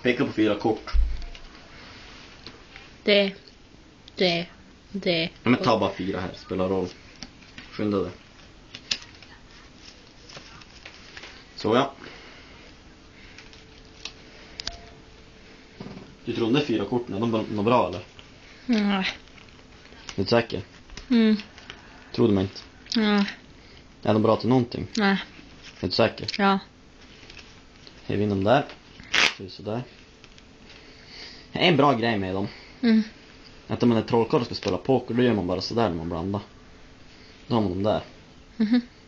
Peka på 4 kort. Det. Ja, men ta bara 4 här, spelar roll. Skynda dig. Så ja. Du trodde 4 korten, de var bra eller? Nej. Är du säker? Trodde man inte? Nej. Är de bra till någonting? Nej. Är du säker? Ja. Jag vinner dem där. Sådär. En bra grej med dem. Att om man är trollkarl och ska spela poker, då gör man bara sådär när man blandar. Då har man dem där.